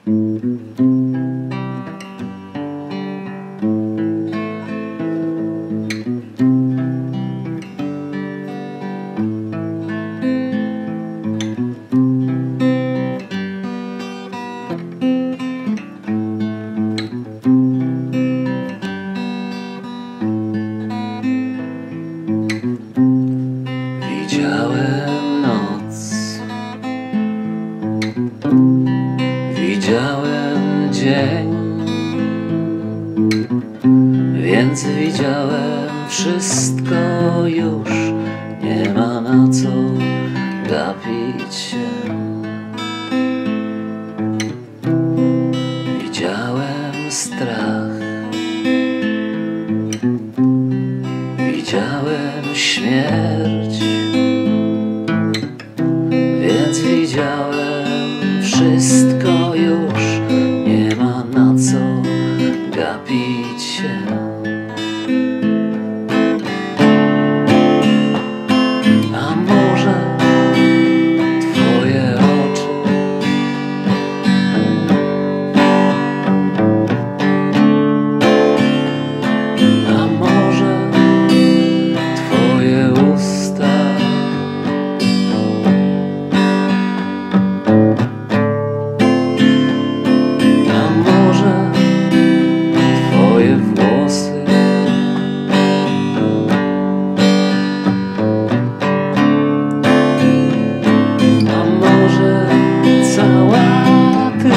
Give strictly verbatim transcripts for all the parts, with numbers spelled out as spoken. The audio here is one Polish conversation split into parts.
Widziałem noc, widziałem dzień, więc widziałem wszystko już, nie ma na co gapić się. Widziałem strach, widziałem śmierć, więc widziałem wszystko już, nie ma na co gapić się. A może twoje oczy a może twoje usta, a może twoje włosy, a może cała ty.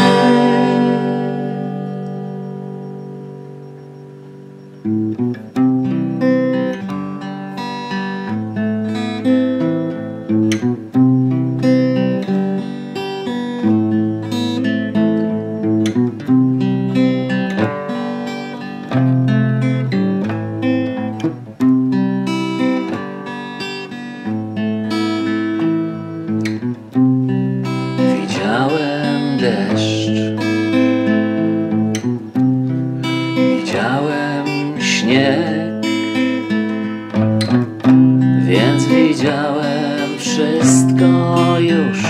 Widziałem deszcz, widziałem śnieg, więc widziałem wszystko już,